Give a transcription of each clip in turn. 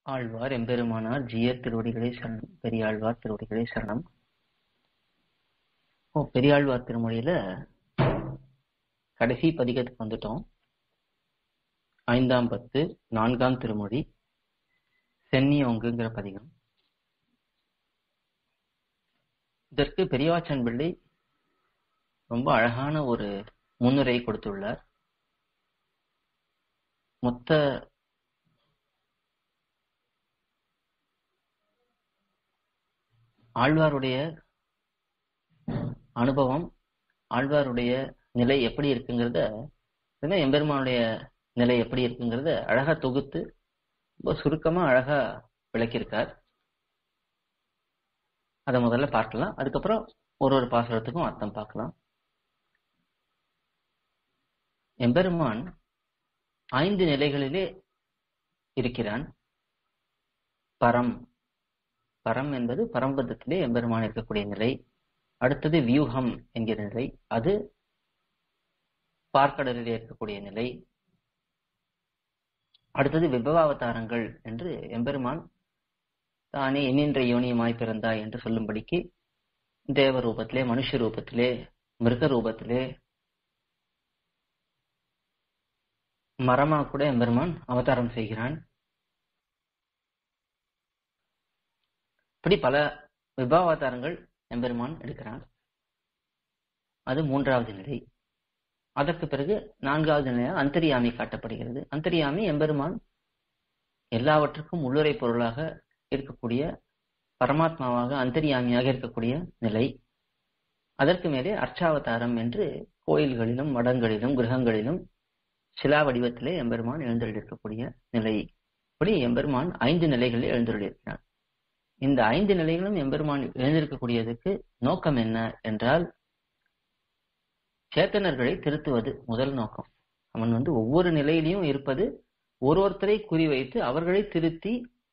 ஆழ்வார் எம்பெருமானார் ஜீயர் திருவடிகளே சரணம். பெரியாழ்வார் திருவடிகளே சரணம். பெரியாழ்வார் திருமொழியில கடைசி பதிகத்துக்கு வந்துட்டோம். 5ஆம் பத்து 4ஆம் திருமொழி சென்னியோங்குங்கிற பதிகம். இதற்கு பெரியவாச்சன் பிள்ளை ரொம்ப அழகான ஒரு முன்னுரை கொடுத்துள்ளார். மொத்த ஆழ்வாருடைய அனுபவம், ஆழ்வாருடைய நிலை எப்படி இருக்குங்கிறத, எம்பெருமானுடைய நிலை எப்படி இருக்குங்கிறத அழகா தொகுத்து ரொம்ப சுருக்கமா அழகா விளக்கியிருக்கார். அதை முதல்ல பார்க்கலாம். அதுக்கப்புறம் ஒரு பாசுரத்துக்கும் அர்த்தம் பார்க்கலாம். எம்பெருமான் 5 நிலைகளிலே இருக்கிறான். பரம் என்பது பரம்பதத்திலே எம்பெருமான் இருக்கக்கூடிய நிலை. அடுத்தது வியூகம் என்கிற நிலை, அது பார்க்கடலிலே இருக்கக்கூடிய நிலை. அடுத்தது விபவாவதாரங்கள் என்று எம்பெருமான் தானே எண்ணின்ற யோனியமாய் பிறந்தாய் என்று சொல்லும்படிக்கு தேவ ரூபத்திலே, மனுஷ ரூபத்திலே, மிருக ரூபத்திலே, மரமா கூட எம்பெருமான் அவதாரம் செய்கிறான். இப்படி பல விபவாவதாரங்கள் எம்பெருமான் எடுக்கிறான். அது 3வது நிலை. அதற்கு பிறகு 4வது நிலையாக அந்தரியாமி காட்டப்படுகிறது. அந்தரியாமி எம்பெருமான் எல்லாவற்றுக்கும் உள்ளுரை பொருளாக இருக்கக்கூடிய பரமாத்மாவாக அந்தரியாமியாக இருக்கக்கூடிய நிலை. அதற்கு மேலே அர்ச்சாவதாரம் என்று கோயில்களிலும் மடங்களிலும் கிரகங்களிலும் சிலா வடிவத்திலே எம்பெருமான் எழுந்தருளிருக்கக்கூடிய நிலை. இப்படி எம்பெருமான் 5 நிலைகளில் எழுந்தருளியிருக்கிறான். இந்த 5 நிலைகளும் எம்பெருமான் எழுந்திருக்கக்கூடியதுக்கு நோக்கம் என்ன என்றால், சேத்தனர்களை திருத்துவது முதல் நோக்கம். அவன் ஒவ்வொரு நிலையிலையும் இருப்பது ஒருத்தரை குறிவைத்து அவர்களை திருத்தி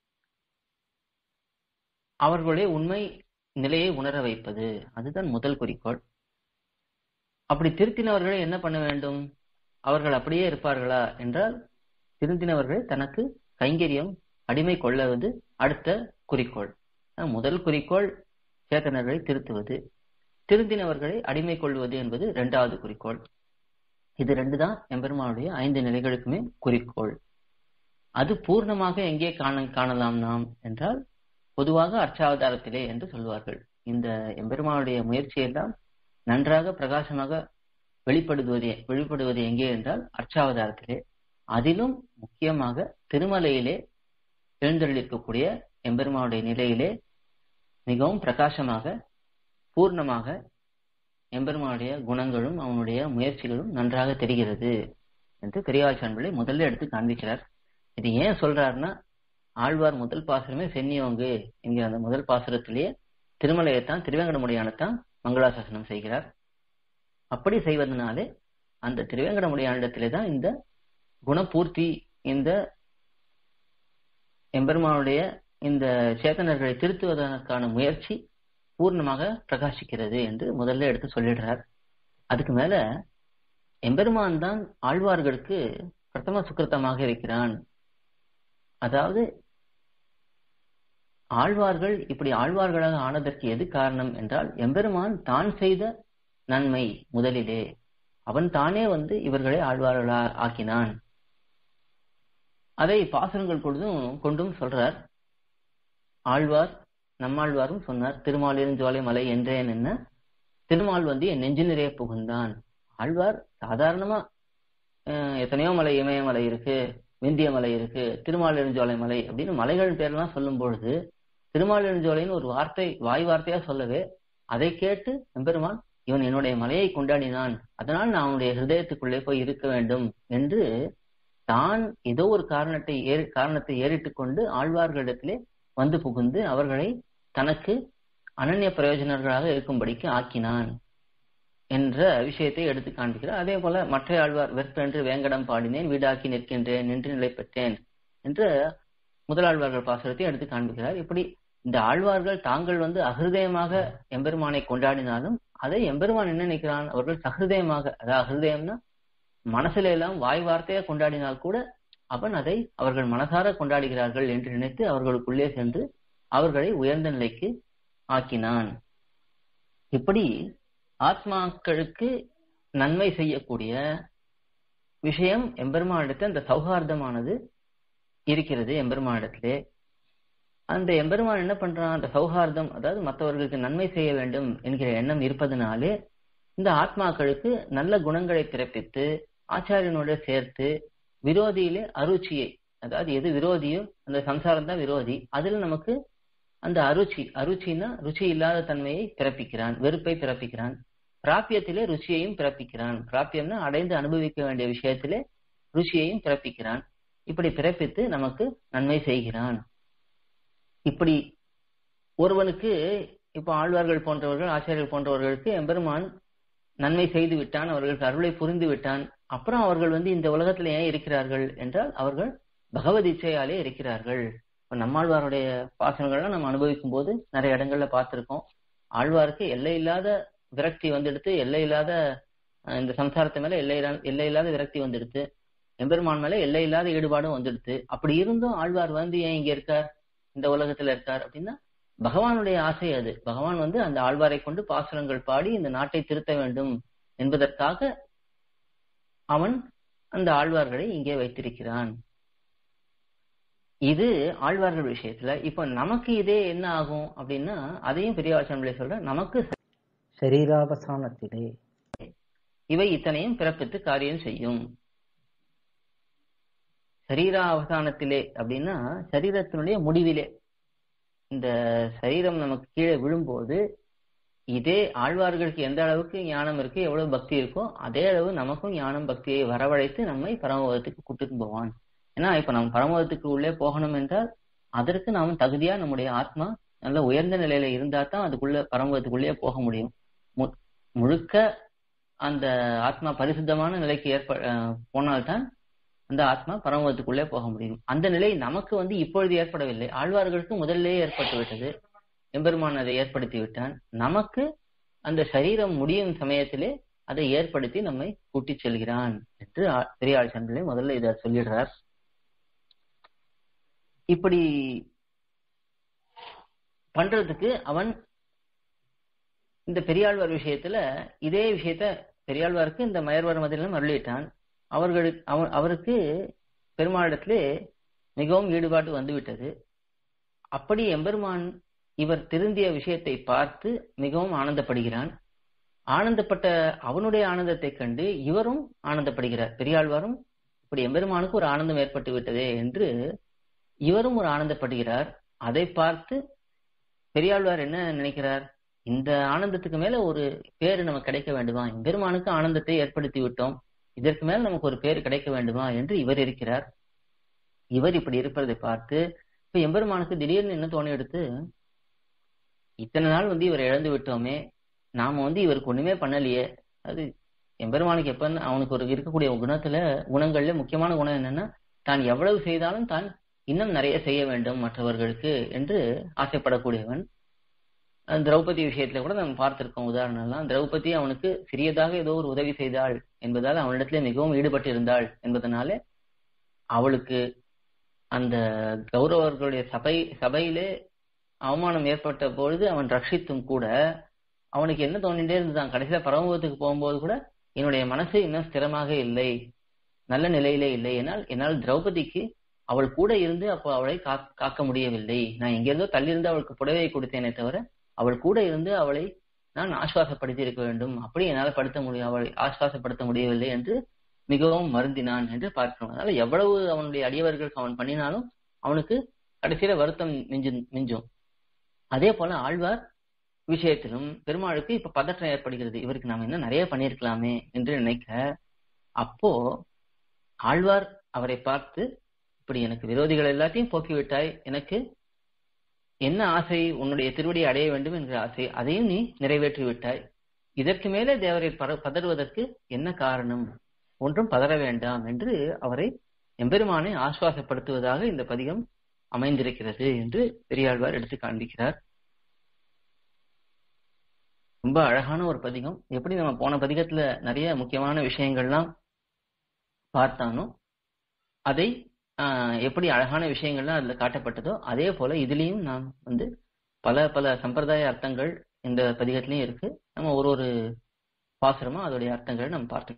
அவர்களுடைய உண்மை நிலையை உணர வைப்பது, அதுதான் முதல் குறிக்கோள். அப்படி திருத்தினவர்களை என்ன பண்ண வேண்டும்? அவர்கள் அப்படியே இருப்பார்களா என்றால், திருத்தினவர்களை தனக்கு கைங்கரியம் அடிமை கொள்ளுவது அடுத்த குறிக்கோள். முதல் குறிக்கோள் சேத்தனர்களை திருத்துவது, திருத்தினவர்களை அடிமை கொள்வது என்பது 2வது குறிக்கோள். இது 2 தான் எம்பெருமானுடைய 5 நிலைகளுக்குமே குறிக்கோள். அது பூர்ணமாக எங்கே காணலாம் நாம் என்றால், பொதுவாக அர்ச்சாவதாரத்திலே என்று சொல்வார்கள். இந்த எம்பெருமானுடைய முயற்சியெல்லாம் நன்றாக பிரகாசமாக வெளிப்படுவது எங்கே என்றால் அர்ச்சாவதாரத்திலே. அதிலும் முக்கியமாக திருமலையிலே எழுந்தருளிருக்கக்கூடிய எம்பெருமானுடைய நிலையிலே மிகவும் பிரகாசமாக பூர்ணமாக எம்பெருமானுடைய குணங்களும் அவனுடைய முயற்சிகளும் நன்றாக தெரிகிறது என்று பெரியவாச்சான் பிள்ளை முதல்ல எடுத்து காண்பிக்கிறார். இது ஏன் சொல்றாருன்னா, ஆழ்வார் முதல் பாசுரமே சென்னியோங்கு என்கிற அந்த முதல் பாசுரத்திலேயே திருமலையைத்தான், திருவேங்கடமுடியானத்தான் மங்களாசாசனம் செய்கிறார். அப்படி செய்வதனாலே அந்த திருவேங்கடமுடியானிடத்திலே தான் இந்த குணபூர்த்தி, இந்த எம்பெருமானுடைய இந்த சேத்தனர்களை திருத்துவதற்கான முயற்சி பூர்ணமாக பிரகாசிக்கிறது என்று முதல்ல எடுத்து சொல்லிடுறார். அதுக்கு மேல எம்பெருமான் தான் ஆழ்வார்களுக்கு பிரதம சுக்கிரத்தமாக இருக்கிறான். அதாவது ஆழ்வார்கள் இப்படி ஆழ்வார்களாக ஆனதற்கு எது காரணம் என்றால், எம்பெருமான் தான் செய்த நன்மை. முதலிலே அவன் தானே இவர்களை ஆழ்வார்களா ஆக்கினான். அதை பாசுரங்கள் கொண்டும் சொல்றார். ஆழ்வார் நம்மாழ்வாரும் சொன்னார், திருமாலிருஞ்சோலை மலை என்றேன் என்ன, திருமால் என் நெஞ்சு நிறைய புகுந்தான். ஆழ்வார் சாதாரணமா எத்தனையோ மலை, இமயமலை இருக்கு, விந்திய மலை இருக்கு, திருமாலிருஞ்சோலை மலை அப்படின்னு மலைகள் பேரெல்லாம் சொல்லும் பொழுது திருமாலிருஞ்சோலைன்னு ஒரு வார்த்தை வாய் வார்த்தையா சொல்லவே, அதை கேட்டு எம்பெருமான் இவன் என்னுடைய மலையை கொண்டாடினான், அதனால் நான் அவனுடைய ஹிருதயத்துக்குள்ளே போய் இருக்க வேண்டும் என்று தான் ஏதோ ஒரு காரணத்தை ஏறிட்டு கொண்டு ஆழ்வார்களிடத்திலே புகுந்து அவர்களை தனக்கு அனன்ய பிரயோஜனர்களாக இருக்கும்படிக்கு ஆக்கினான் என்ற விஷயத்தை எடுத்து காண்பிக்கிறார். அதே போல மற்ற ஆழ்வார், வெற்பென்று வேங்கடம் பாடினேன், வீடாக்கி நிற்கின்றேன், நின்று நிலை பெற்றேன் என்ற முதலாழ்வார்கள் பாசுரத்தை எடுத்து காண்பிக்கிறார். இப்படி இந்த ஆழ்வார்கள் தாங்கள் அஹிருதயமாக எம்பெருமானை கொண்டாடினாலும் அதை எம்பெருமான் என்ன நினைக்கிறான், அவர்கள் சஹிருதயமாக, அதாவது ஹிருதயம்னா மனசுல எல்லாம் வாய் வார்த்தையா கொண்டாடினால் கூட அவன் அதை அவர்கள் மனசார கொண்டாடுகிறார்கள் என்று நினைத்து அவர்களுக்குள்ளே சென்று அவர்களை உயர்ந்த நிலைக்கு ஆக்கினான். இப்படி ஆத்மாக்களுக்கு நன்மை செய்யக்கூடிய விஷயம் எம்பெருமானிடத்தில் அந்த சௌஹார்தமானது இருக்கிறது. எம்பெருமானிடத்திலே அந்த எம்பெருமான் என்ன பண்றான், அந்த சௌஹார்தம், அதாவது மற்றவர்களுக்கு நன்மை செய்ய வேண்டும் என்கிற எண்ணம் இருப்பதனாலே இந்த ஆத்மாக்களுக்கு நல்ல குணங்களை பிறப்பித்து ஆச்சாரியனோட சேர்த்து விரோதியிலே அருச்சியை, அதாவது எது விரோதியோ அந்த சம்சாரம் தான் விரோதி, அதுல நமக்கு அந்த அருச்சின்னா ருச்சி இல்லாத தன்மையை பிறப்பிக்கிறான், வெறுப்பை பிறப்பிக்கிறான். பிராபியத்திலே ருச்சியையும் பிறப்பிக்கிறான். பிராபியம்னா அடைந்து அனுபவிக்க வேண்டிய விஷயத்திலே ருச்சியையும் பிறப்பிக்கிறான். இப்படி பிறப்பித்து நமக்கு நன்மை செய்கிறான். இப்படி ஒருவனுக்கு இப்போ ஆழ்வார்கள் போன்றவர்கள், ஆச்சாரியர்கள் போன்றவர்களுக்கு எம்பெருமான் நன்மை செய்து விட்டான், அவர்களுக்கு அருளை புரிந்து விட்டான். அப்புறம் அவர்கள் இந்த உலகத்துல ஏன் இருக்கிறார்கள் என்றால் அவர்கள் பகவத் இச்சையாலே இருக்கிறார்கள். இப்ப நம்மாழ்வாருடைய பாசனங்கள்லாம் நம்ம அனுபவிக்கும் போது நிறைய இடங்கள்ல பார்த்திருக்கோம். ஆழ்வாருக்கு எல்லை இல்லாத விரக்தி வந்துடுத்து, எல்லை இல்லாத இந்த சம்சாரத்தை மேல எல்லை இல்லாத விரக்தி வந்துடுத்து, எம்பெருமான் மேல எல்லை இல்லாத ஈடுபாடும் வந்துடுத்து. அப்படி இருந்தும் ஆழ்வார் ஏன் இங்க இருக்கார், இந்த உலகத்துல இருக்கார் அப்படின்னா பகவானுடைய ஆசை அது. பகவான் அந்த ஆழ்வாரை கொண்டு பாசுரங்கள் பாடி இந்த நாட்டை திருத்த வேண்டும் என்பதற்காக அவன் அந்த ஆழ்வார்களை இங்கே வைத்திருக்கிறான். இது ஆழ்வார்கள் விஷயத்துல. இப்ப நமக்கு இதே என்ன ஆகும் அப்படின்னா, அதையும் பெரியவாசன் சொல்ற, நமக்கு சரீராவசானத்திலே இவை இத்தனையும் பிறப்பித்து காரியம் செய்யும். சரீராவசானத்திலே அப்படின்னா சரீரத்தினுடைய முடிவிலே, இந்த சரீரம் நமக்கு கீழே விழும்போது இதே ஆழ்வார்களுக்கு எந்த அளவுக்கு ஞானம் இருக்கு, எவ்வளவு பக்தி இருக்கோ அதே அளவு நமக்கும் ஞானம் பக்தியை வரவழைத்து நம்மை பரமபதத்துக்கு கூட்டிட்டு போவான். ஏன்னா இப்ப நம்ம பரமபதத்துக்கு உள்ளே போகணும் என்றால் அதற்கு நாம் தகுதியா நம்முடைய ஆத்மா நல்ல உயர்ந்த நிலையில இருந்தா தான் அதுக்குள்ள பரமபதத்துக்குள்ளே போக முடியும். முழுக்க அந்த ஆத்மா பரிசுத்தமான நிலைக்கு போனால்தான் அந்த ஆத்மா பரமபதத்துக்குள்ளே போக முடியும். அந்த நிலை நமக்கு இப்பொழுது ஏற்படவில்லை, ஆழ்வார்களுக்கு முதல்லே ஏற்பட்டு விட்டது. எம்பெருமான் அதை ஏற்படுத்தி விட்டான். நமக்கு அந்த சரீரம் முடியும் சமயத்திலே அதை ஏற்படுத்தி நம்மை கூட்டி செல்கிறான் என்று பெரியாள் சந்திலே முதல்ல இதை சொல்லிடுறார். இப்படி பண்றதுக்கு அவன் இந்த பெரியாழ்வார் விஷயத்துல இதே விஷயத்த பெரியாழ்வாருக்கு இந்த மயர்வார் மதிலும் அருளிட்டான். அவருக்கு பெருமாளிடத்திலே மிகவும் ஈடுபாடு வந்துவிட்டது. அப்படி எம்பெருமான் இவர் திருந்திய விஷயத்தை பார்த்து மிகவும் ஆனந்தப்படுகிறான். ஆனந்தப்பட்ட அவனுடைய ஆனந்தத்தை கண்டு இவரும் ஆனந்தப்படுகிறார். பெரியாழ்வாரும் இப்படி எம்பெருமானுக்கு ஒரு ஆனந்தம் ஏற்பட்டு விட்டதே என்று இவரும் ஒரு ஆனந்தப்படுகிறார். அதை பார்த்து பெரியாழ்வார் என்ன நினைக்கிறார், இந்த ஆனந்தத்துக்கு மேல ஒரு பேரு நமக்கு கிடைக்க வேண்டுமா, எம்பெருமானுக்கு ஆனந்தத்தை ஏற்படுத்தி விட்டோம், இதற்கு மேல நமக்கு ஒரு பேர் கிடைக்க வேண்டுமா என்று இவர் இருக்கிறார். இவர் இப்படி இருப்பதை பார்த்து இப்ப எம்பெருமானுக்கு திடீர்னு என்ன தோணி எடுத்து, இத்தனை நாள் இவர் இழந்து விட்டோமே, நாம இவருக்கு ஒண்ணுமே பண்ணலையே. அது எம்பெருமானுக்கு எப்ப அவனுக்கு ஒரு இருக்கக்கூடிய குணங்கள்ல முக்கியமான குணம் என்னன்னா, தான் எவ்வளவு செய்தாலும் தான் இன்னும் நிறைய செய்ய வேண்டும் மற்றவர்களுக்கு என்று ஆசைப்படக்கூடியவன். திரௌபதி விஷயத்துல கூட நம்ம பார்த்திருக்கோம் உதாரணம்லாம். திரௌபதி அவனுக்கு சிறியதாக ஏதோ ஒரு உதவி செய்தாள் என்பதால் அவனிடத்துல மிகவும் ஈடுபட்டு இருந்தாள் என்பதனாலே அவளுக்கு அந்த கௌரவர்களுடைய சபையிலே அவமானம் ஏற்பட்ட பொழுது அவன் ரட்சித்தும் கூட அவனுக்கு என்ன தோணிட்டே இருந்துதான், கடைசியில பரமபதத்துக்கு போகும்போது கூட என்னுடைய மனசு இன்னும் ஸ்திரமாக இல்லை, நல்ல நிலையிலே இல்லை. என்னால் திரௌபதிக்கு அவள் கூட இருந்து அப்போ அவளை காக்க முடியவில்லை. நான் எங்கிருந்தோ தள்ளியிருந்து அவளுக்கு புடவையை கொடுத்தேனே தவிர அவள் கூட இருந்து அவளை நான் ஆஸ்வாசப்படுத்தி இருக்க வேண்டும், அப்படி என்னால் அவளை ஆஸ்வாசப்படுத்த முடியவில்லை என்று மிகவும் வருந்தினான் என்று பார்க்கிறோம். அதனால எவ்வளவு அவனுடைய அடியவர்களுக்கு அவன் பண்ணினாலும் அவனுக்கு கடைசியில வருத்தம் மிஞ்சும். அதே போல ஆழ்வார் விஷயத்திலும் பெருமாளுக்கு இப்ப பதற்றம் ஏற்படுகிறது, இவருக்கு நாம இன்னும் நிறைய பண்ணியிருக்கலாமே என்று நினைக்க, அப்போ ஆழ்வார் அவரை பார்த்து, இப்படி எனக்கு விரோதிகள் எல்லாத்தையும் போக்கிவிட்டாய், எனக்கு என்ன ஆசை, உன்னுடைய திருவடியை அடைய வேண்டும் என்கிற ஆசை, அதையும் நீ நிறைவேற்றி விட்டாய். இதற்கு மேலே தேவரை பதறுவதற்கு என்ன காரணம், ஒன்றும் பதற வேண்டாம் என்று அவரை எம்பெருமானை ஆசுவாசப்படுத்துவதாக இந்த பதிகம் அமைந்திருக்கிறது என்று பெரியாழ்வார் எடுத்து காண்பிக்கிறார். ரொம்ப அழகான ஒரு பதிகம். எப்படி நம்ம போன பதிகத்துல நிறைய முக்கியமான விஷயங்கள்லாம் பார்த்தானோ அதை எப்படி அழகான விஷயங்கள்லாம் அதுல காட்டப்பட்டதோ அதே போல இதுலயும் நாம் வந்து பல பல சம்பிரதாய அர்த்தங்கள் இந்த பதிகத்திலயும் இருக்கு. நம்ம ஒரு பாசுரமா அதோடைய அர்த்தங்கள் நம்ம பார்த்து.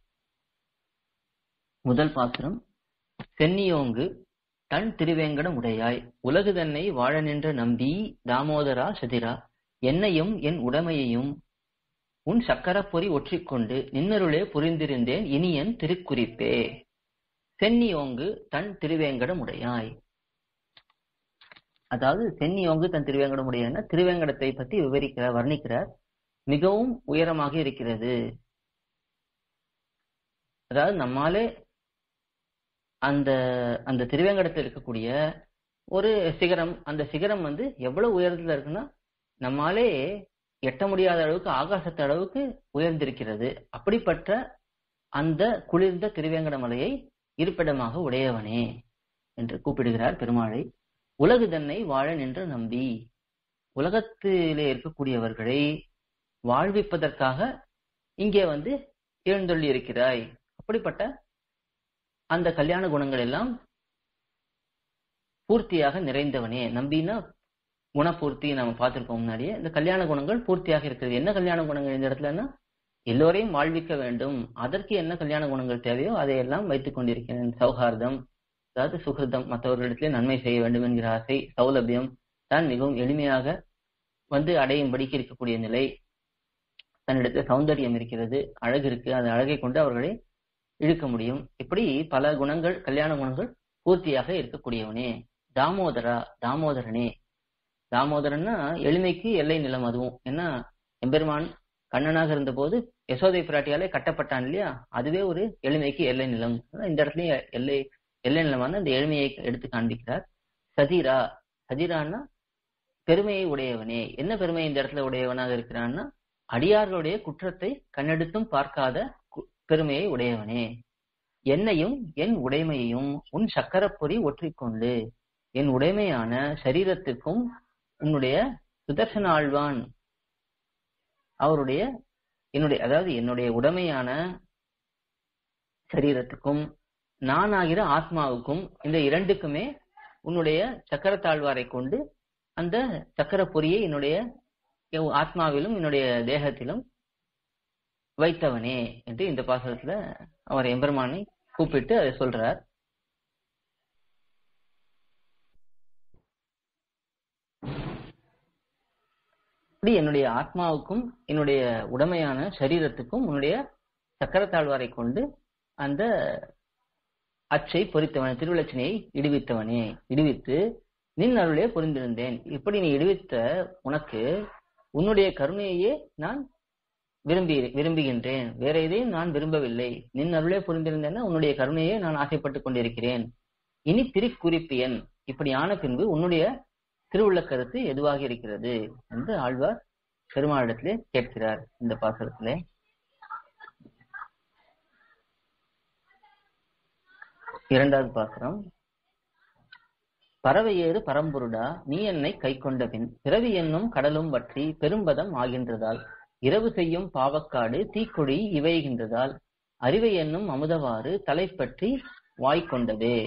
முதல் பாசுரம். சென்னியோங்கு தன் திருவேங்கடம் உடையாய் உலகு தன்னை வாழ நின்ற நம்பி தாமோதரா சதிரா என்னையும் என் உடைமையையும் உன் சக்கரப்பொறி ஒற்றிக்கொண்டு நின்னருளே புரிந்திருந்தேன் இனியன் திருக்குறிப்பே. சென்னியோங்கு தன் திருவேங்கடம் உடையாய். அதாவது சென்னியோங்கு தன் திருவேங்கடம் உடையாய்னா திருவேங்கடத்தை பத்தி விவரிக்கிறார், வர்ணிக்கிறார். மிகவும் உயரமாக இருக்கிறது. அதாவது நம்மாலே அந்த அந்த திருவேங்கடத்தில் இருக்கக்கூடிய ஒரு சிகரம், அந்த சிகரம் வந்து எவ்வளவு உயரத்துல இருக்குன்னா நம்மாலே எட்ட முடியாத அளவுக்கு ஆகாசத்து அளவுக்கு உயர்ந்திருக்கிறது. அப்படிப்பட்ட அந்த குளிர்ந்த திருவேங்கட மலையை இருப்பிடமாக உடையவனே என்று கூப்பிடுகிறார் பெருமாளை. உலகு தன்னை வாழ நின்ற நம்பி, உலகத்திலே இருக்கக்கூடியவர்களை வாழ்விப்பதற்காக இங்கே வந்து எழுந்தொள்ளி இருக்கிறாய். அப்படிப்பட்ட அந்த கல்யாண குணங்கள் எல்லாம் பூர்த்தியாக நிறைந்தவனே. நம்பினா குணபூர்த்தி நம்ம பார்த்திருக்கோம் முன்னாடியே. இந்த கல்யாண குணங்கள் பூர்த்தியாக இருக்கிறது. என்ன கல்யாண குணங்கள் இந்த இடத்துலன்னா எல்லோரையும் வாழ்விக்க வேண்டும். அதற்கு என்ன கல்யாண குணங்கள் தேவையோ அதையெல்லாம் வைத்துக் கொண்டிருக்கிறேன். சௌஹார்தம், அதாவது சுகிருதம், மற்றவர்களிடத்திலே நன்மை செய்ய வேண்டும் என்கிற ஆசை, சௌலபியம், தான் மிகவும் எளிமையாக வந்து அடையும்படிக்கு இருக்கக்கூடிய நிலை, தன்னிடத்துல சௌந்தரியம் இருக்கிறது, அழகு இருக்கு, அந்த அழகை கொண்டு அவர்களை இழுக்க முடியும். இப்படி பல குணங்கள், கல்யாண குணங்கள் பூர்த்தியாக இருக்கக்கூடியவனே. தாமோதரா, தாமோதரனே. தாமோதரன்னா எளிமைக்கு எல்லை நிலம். அதுவும் என்ன, எம்பெருமான் கண்ணனாக இருந்த போது யசோதை பிராட்டியாலே கட்டப்பட்டான் இல்லையா, அதுவே ஒரு எளிமைக்கு எல்லை நிலம். இந்த இடத்துலயும் எல்லை நிலமான அந்த எளிமையை எடுத்து காண்பிக்கிறார். சதிரா, சதிரான்னா பெருமையை உடையவனே. என்ன பெருமை இந்த இடத்துல உடையவனாக இருக்கிறான்னா அடியார்களுடைய குற்றத்தை கண்ணெடுத்தும் பார்க்காத பெருமையை உடையவனே. என்னையும் என் உடைமையையும் உன் சக்கரப்பொறி ஒற்றிக்கொண்டு, என் உடைமையான சரீரத்திற்கும் உன்னுடைய சுதர்சன ஆழ்வான் அவருடைய அதாவது என்னுடைய உடைமையான சரீரத்துக்கும் நான் ஆகிற ஆத்மாவுக்கும், இந்த இரண்டுக்குமே உன்னுடைய சக்கரத்தாழ்வாரை கொண்டு அந்த சக்கர பொறியை என்னுடைய ஆத்மாவிலும் என்னுடைய தேகத்திலும் வைத்தவனே என்று இந்த பாசுரத்துல அவர் எம்பெருமானை கூப்பிட்டு அதை சொல்றார். இப்படி என்னுடைய ஆத்மாவுக்கும் என்னுடைய உடமையான சரீரத்துக்கும் உன்னுடைய சக்கரத்தாழ்வாரை கொண்டு அந்த அச்சை பொறித்தவனே, திருவிளச்சினையை இடுவித்தவனே, இடுவித்து நின் அருளே புரிந்திருந்தேன். இப்படி நீ இடுவித்த உனக்கு உன்னுடைய கருணையே நான் விரும்புகின்றேன், வேற எதையும் நான் விரும்பவில்லை. நின் அருளே புரிந்திருந்தேன்னா உன்னுடைய கருணையே நான் ஆசைப்பட்டுக் கொண்டிருக்கிறேன். இனி திருக்குறிப்பியன், இப்படி ஆன பின்பு உன்னுடைய திருவுள்ள கருத்து எதுவாக இருக்கிறது என்று ஆழ்வார் பெருமாளிடத்திலே கேட்கிறார். இந்த பாசுரத்திலே இரண்டாவது பாசுரம். பறவையேறு பரம்பொருடா நீ என்னை கை கொண்ட பின் பிறவி என்னும் கடலும் வற்றி பெரும்பதம் ஆகின்றதால் இரவு செய்யும் பாவக்காடு தீக்கொடி இவைகின்றதால் அறிவை என்னும் அமுதவாறு தலைப்பற்றி வாய்க்கொண்டதே.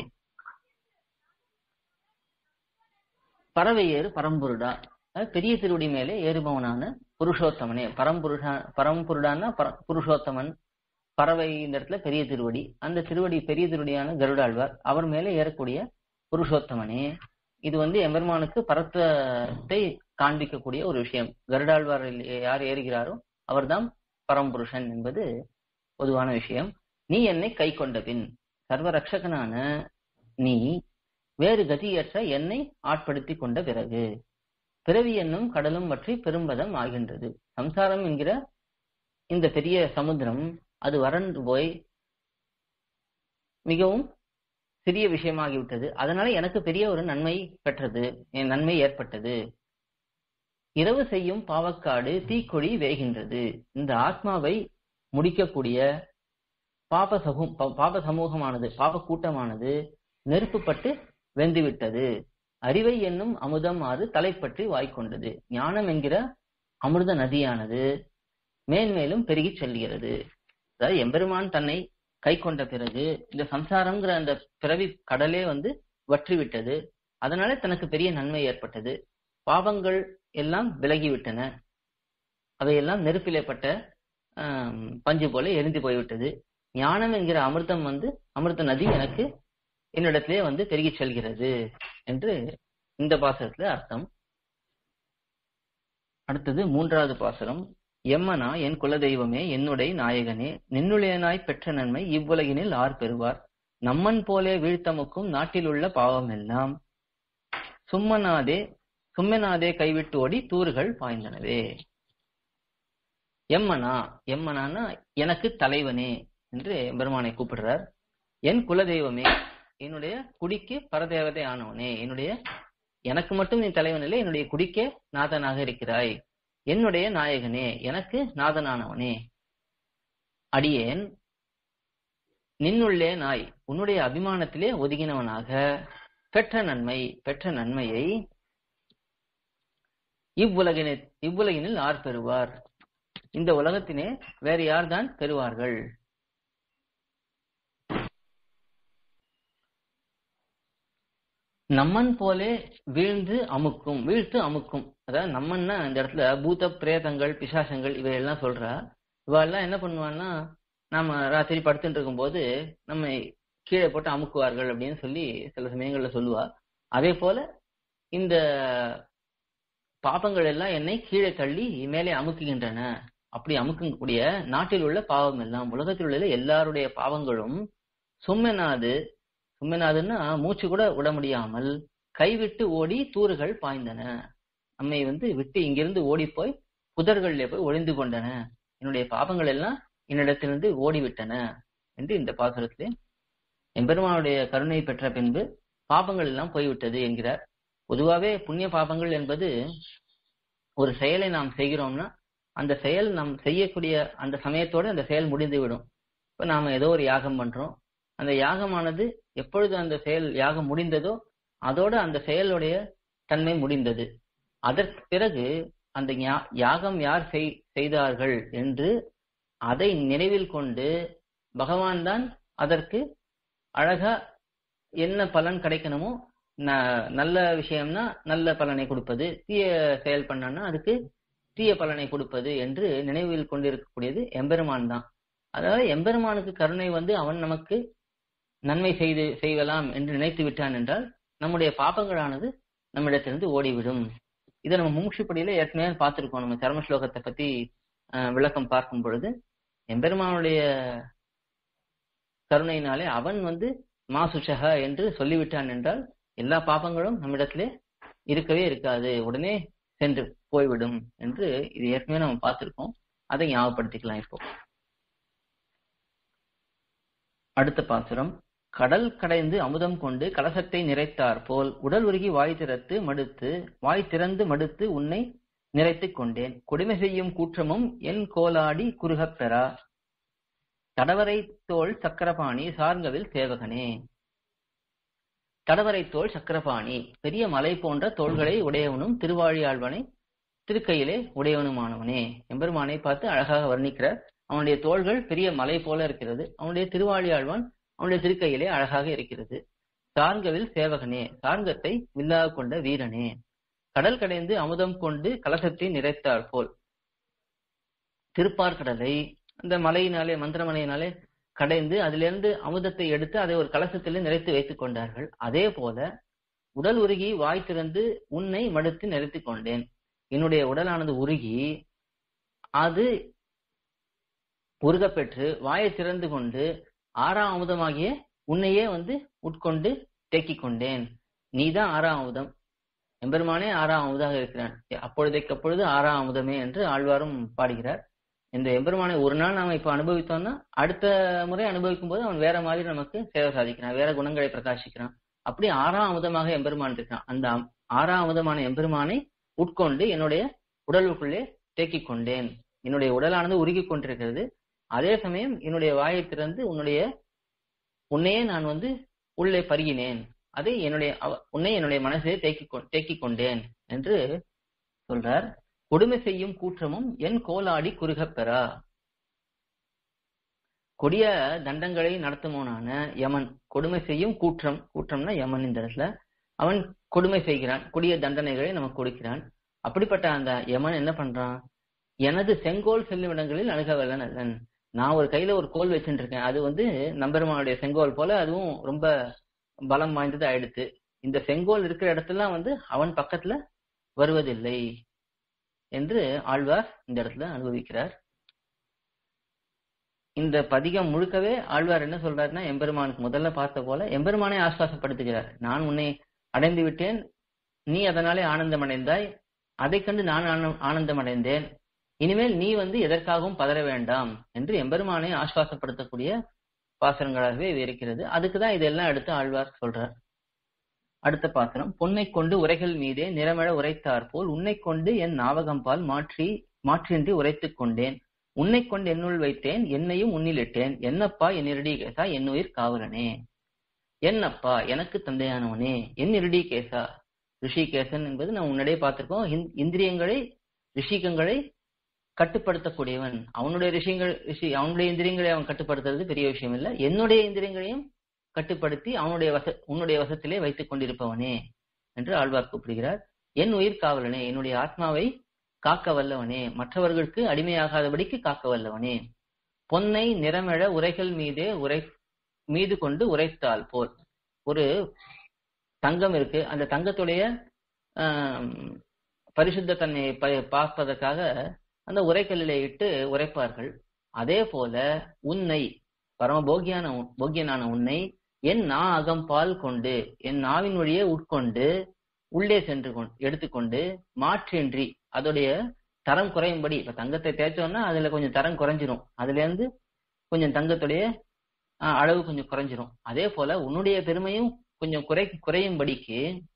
பறவையேறு பரம்பொருடா, பெரிய திருவடி மேலே ஏறுபவனான புருஷோத்தமனே. பரம்பொருடான்னா புருஷோத்தமன். பறவை இந்த இடத்துல பெரிய திருவடி, அந்த திருவடி பெரிய திருவடியான கருடாழ்வார், அவர் மேலே ஏறக்கூடிய புருஷோத்தமனே. இது எம்பெருமானுக்கு பரத்தை காண்பிக்கக்கூடிய ஒரு விஷயம். கருடாழ்வார் யார் ஏறுகிறாரோ அவர்தான் பரம்புருஷன் என்பது பொதுவான விஷயம். நீ என்னை கை கொண்ட பின், சர்வரக்ஷகனான நீ வேறு கதியற்ற என்னை ஆட்படுத்தி கொண்ட பிறகு பிறவி என்னும் கடலும் வற்றி பெரும்பதம் ஆகின்றது. சம்சாரம் என்கிற இந்த பெரிய சமுத்திரம் அது வறண்டு போய் மிகவும் சிறிய விஷயமாகிவிட்டது. அதனால எனக்கு பெரிய ஒரு நன்மை பெற்றது, என் நன்மை ஏற்பட்டது. இரவு செய்யும் பாவக்காடு தீக்கொடி வேகின்றது. இந்த ஆத்மாவை முடிக்கக்கூடிய பாப சமூகமானது, பாப கூட்டமானது நெருப்புப்பட்டு வெந்துவிட்டது. அறிவை என்னும் அமுதம் ஆறு தலைப்பற்றி வாய்க்கொண்டது. ஞானம் என்கிற அமிர்த நதியானது மேன்மேலும் பெருகி செல்கிறது. அதாவது எம்பெருமான் தன்னை கை கொண்ட பிறகு இந்த சம்சாரம்ங்கிற அந்த பிறவி கடலே வற்றிவிட்டது. அதனால தனக்கு பெரிய நன்மை ஏற்பட்டது. பாவங்கள் எல்லாம் விலகிவிட்டன. அவையெல்லாம் நெருப்பிலேப்பட்ட பஞ்சு போல எரிந்து போய்விட்டது. ஞானம் என்கிற அமிர்தம் அமிர்த நதி எனக்கு என்னிடத்திலே பெருகி செல்கிறது என்று இந்த பாசுரத்துல அர்த்தம். அடுத்தது 3வது பாசுரம். எம்மனா என் குலதெய்வமே என்னுடைய நாயகனே, நின்னுடையனாய் பெற்ற நன்மை இவ்வுலகினில் ஆர் பெறுவார். நம்மன் போலே வீழ்த்தமுக்கும் நாட்டில் உள்ள பாவம் எல்லாம் சும்மனாதே கைவிட்டு ஓடி தூறுகள் பாய்ந்தனவே. எம்மனா, எம்மனானா எனக்கு தலைவனே என்று பெருமானை கூப்பிடுறார். என் குலதெய்வமே, என்னுடைய குடிக்கு பரதேவதை ஆனவனே, எனக்கு மட்டும் நீ தலைவன் இல்லை, என்னுடைய குடிக்கே நாதனாக இருக்கிறாய். என்னுடைய நாயகனே, எனக்கு நாதனானவனே. அடியேன் நின்னுள்ளே நாய், உன்னுடைய அபிமானத்திலே ஒதுங்கினவனாக பெற்ற நன்மையை இவ்வுலகினில் ஆர் பெறுவார். இந்த உலகத்தினே வேறு யார்தான் பெறுவார்கள்? நம்மன் போலே வீழ்த்து அமுக்கும். அதாவது நம்மன்னா இந்த இடத்துல பூத பிரேதங்கள் பிசாசங்கள் இவையெல்லாம் சொல்றா. இவெல்லாம் என்ன பண்ணுவான்னா, நாம ராத்திரி படுத்துட்டு இருக்கும் போது நம்ம கீழே போட்டு அமுக்குவார்கள் அப்படின்னு சொல்லி சில சமயங்கள்ல சொல்லுவா. அதே போல இந்த பாபங்கள் எல்லாம் என்னை கீழே தள்ளி மேலே அமுக்குகின்றன. அப்படி அமுக்கக்கூடிய நாட்டில் உள்ள பாவம் எல்லாம், உலகத்தில் உள்ள எல்லாருடைய பாவங்களும் சும்மெனாதுன்னா மூச்சு கூட விட முடியாமல் கைவிட்டு ஓடி தூறுகள் பாய்ந்தன. நம்மை விட்டு இங்கிருந்து ஓடி போய் புதர்களே போய் ஒளிந்து கொண்டன. என்னுடைய பாவங்கள் எல்லாம் என்னிடத்திலிருந்து ஓடிவிட்டன என்று இந்த பாசுரத்திலே எம்பெருமானுடைய கருணை பெற்ற பின்பு பாபங்கள் எல்லாம் போய்விட்டது என்கிறார். பொதுவாகவே புண்ணிய பாபங்கள் என்பது ஒரு செயலை நாம் செய்கிறோம்னா அந்த செயல் நாம் செய்யக்கூடிய அந்த சமயத்தோடு அந்த செயல் முடிந்துவிடும். இப்ப நாம ஏதோ ஒரு யாகம் பண்றோம், அந்த யாகமானது எப்பொழுது அந்த செயல் யாகம் முடிந்ததோ அதோட அந்த செயலுடைய தன்மை முடிந்தது. அதற்கு பிறகு அந்த யாகம் யார் செய்தார்கள் என்று அதை நினைவில் கொண்டு பகவான் தான் அதற்கு அழகா என்ன பலன் கிடைக்கணுமோ, நல்ல விஷயம்னா நல்ல பலனை கொடுப்பது, தீய செயல் பண்ணா அதுக்கு தீய பலனை கொடுப்பது என்று நினைவில் கொண்டிருக்கக்கூடியது எம்பெருமான் தான். அதாவது எம்பெருமானுக்கு கருணை அவன் நமக்கு நன்மை செய்யலாம் என்று நினைத்து விட்டான் என்றால் நம்முடைய பாபங்களானது நம்மிடத்திலிருந்து ஓடிவிடும். இதை நம்ம முமுட்சுப்படியில ஏற்கனவே பார்த்திருக்கோம். நம்ம சர்ம ஸ்லோகத்தை பத்தி விளக்கம் பார்க்கும் பொழுது எம்பெருமானுடைய கருணையினாலே அவன் மாசுஷக என்று சொல்லிவிட்டான் என்றால் எல்லா பாபங்களும் நம்மிடத்திலே இருக்கவே இருக்காது, உடனே சென்று போய்விடும் என்று இது ஏற்கனவே நம்ம பார்த்திருக்கோம். அதை ஞாபகப்படுத்திக்கலாம். இப்போ அடுத்த பாசுரம். கடல் கடைந்து அமுதம் கொண்டு கலசத்தை நிறைத்தார் போல் உடல் உருகி வாய் திறந்து மடுத்து உன்னை நிறைத்துக் கொண்டேன். கொடுமை செய்யும் கூற்றமும் என் கோலாடி குறுகப் பெறா. தடவரை தோள் சக்கரபாணி சார்கவில் சேவகனே. தடவரை தோள் சக்கரபாணி, பெரிய மலை போன்ற தோள்களை உடையவனும் திருவாழியாழ்வனை திருக்கையிலே உடையவனுமானவனே. எம்பெருமானை பார்த்து அழகாக வர்ணிக்கிறார். அவனுடைய தோள்கள் பெரிய மலை போல இருக்கிறது, அவனுடைய திருவாழியாழ்வான் அவனுடைய திருக்கையிலே அழகாக இருக்கிறது. சார்கவில் சேவகனே, சார்கத்தை வில்லாக கொண்ட வீரனே. கடல் கடைந்து அமுதம் கொண்டு கலசத்தை நிறைத்தார் போல், திருப்பார்கடலை அந்த மலையினாலே மந்திரமலையினாலே கடைந்து அதிலிருந்து அமுதத்தை எடுத்து அதை ஒரு கலசத்திலே நிறைத்து வைத்துக் கொண்டார்கள். அதே போல உடல் உருகி வாய் திறந்து உன்னை மடுத்து நிறைத்துக் கொண்டேன். என்னுடைய உடலானது உருகி அது உருகப்பெற்று வாயை திறந்து கொண்டு ஆறாம் அமுதமாகிய உன்னையே உட்கொண்டு தேக்கிக் கொண்டேன். நீதான் ஆறாம் அமுதம், எம்பெருமானே ஆறாம் அமுதாக இருக்கிறான். அப்பொழுதைக்கு அப்பொழுது ஆறாம் அமுதமே என்று ஆழ்வாரும் பாடுகிறார். இந்த எம்பெருமானை ஒரு நாள் நாம இப்ப அனுபவித்தோம்னா அடுத்த முறை அனுபவிக்கும் போது அவன் வேற மாதிரி நமக்கு சேவை சாதிக்கிறான், வேற குணங்களை பிரகாசிக்கிறான். அப்படி ஆறாம் அமுதமாக எம்பெருமான் இருக்கான். அந்த ஆறாம் அமுதமான எம்பெருமானை உட்கொண்டு என்னுடைய உடலுக்குள்ளே தேக்கிக் கொண்டேன். என்னுடைய உடலானது உருகி கொண்டிருக்கிறது. அதே சமயம் என்னுடைய வாயை திறந்து உன்னையே நான் உள்ளே பருகினேன். அதை உன்னை என்னுடைய மனசே தேக்கிக் கொண்டேன் என்று சொல்றார். கொடுமை செய்யும் கூற்றமும் என் கோலாடி குறுகப் பெறா. கொடிய தண்டங்களை நடத்துமோனான யமன், கொடுமை செய்யும் கூற்றம்னா யமன் இந்த இடத்துல, அவன் கொடுமை செய்கிறான், கொடிய தண்டனைகளை நமக்கு கொடுக்கிறான். அப்படிப்பட்ட அந்த யமன் என்ன பண்றான், எனது செங்கோல் செல்லும் இடங்களில் அணுகவல்லன் அல்லன். நான் ஒரு கையில ஒரு கோல் வச்சுட்டு இருக்கேன், அது நம்பெருமானுடைய செங்கோல் போல அதுவும் ரொம்ப பலம் வாய்ந்தது ஆயிடுத்து. இந்த செங்கோல் இருக்கிற இடத்துலாம் அவன் பக்கத்துல வருவதில்லை என்று ஆழ்வார் இந்த இடத்துல அனுபவிக்கிறார். இந்த பதிகம் முழுக்கவே ஆழ்வார் என்ன சொல்றாருன்னா, எம்பெருமானுக்கு முதல்ல பார்த்த போல எம்பெருமானை ஆஸ்வாசப்படுத்துகிறார். நான் உன்னை அடைந்து விட்டேன், நீ அதனாலே ஆனந்தம் அடைந்தாய், அதை கண்டு நான் ஆனந்தம் அடைந்தேன், இனிமேல் நீ எதற்காகவும் பதற வேண்டாம் என்று எம்பெருமானை ஆஸ்வாசப்படுத்தக்கூடிய பாசுரங்களாகவே இது இருக்கிறது. அதுக்குதான் இதெல்லாம் எடுத்து ஆழ்வார் சொல்றார். அடுத்த பாசுரம், பொன்னை கொண்டு உரைகள் மீதே நிறமிழ உரைத்தார் போல் உன்னை கொண்டு என் நாவகம்பால் மாற்றின்றி உரைத்துக் கொண்டேன், உன்னை கொண்டு என்னுள் வைத்தேன், என்னையும் உன்னிலிட்டேன், என்னப்பா என் இருடி கேசா என்னுயிர் காவலனே. என்னப்பா எனக்கு தந்தையானவனே, என் இருடி கேசா, ரிஷிகேசன் என்பது நாம் முன்னாடியே பார்த்திருக்கோம். இந்திரியங்களை ரிஷிகங்களை கட்டுப்படுத்தக்கூடியவன். அவனுடைய இந்திரியங்களை அவன் கட்டுப்படுத்துறது பெரிய விஷயம் இல்லை, என்னுடைய இந்திரியங்களையும் கட்டுப்படுத்தி உன்னுடைய வசத்திலே வைத்துக் கொண்டிருப்பவனே என்று ஆழ்வார் கூப்பிடுகிறார். என் உயிர் காவலனே, என்னுடைய ஆத்மாவை காக்க வல்லவனே, மற்றவர்களுக்கு அடிமையாகாதபடிக்கு காக்க வல்லவனே. பொன்னை நிறமிழ உரைகள் மீது கொண்டு உரைத்தால் போல், ஒரு தங்கம் இருக்கு, அந்த தங்கத்துடைய பரிசுத்த தன்மையை பார்ப்பதற்காக அந்த உரைக்கல்லிலே இட்டு உரைப்பார்கள். அதே போல உன்னை, பரம போகியனான உன்னை என் நா அகம்பால் கொண்டு, என் நாவின் வழியே உட்கொண்டு உள்ளே சென்று எடுத்துக்கொண்டு மாற்றின்றி, அதோடைய தரம் குறையும்படி, இப்ப தங்கத்தை தேய்ச்சோம்னா அதுல கொஞ்சம் தரம் குறைஞ்சிரும், அதுல இருந்து கொஞ்சம் தங்கத்துடைய அளவு கொஞ்சம் குறைஞ்சிரும். அதே போல உன்னுடைய பெருமையும் கொஞ்சம் குறையும்படிக்கு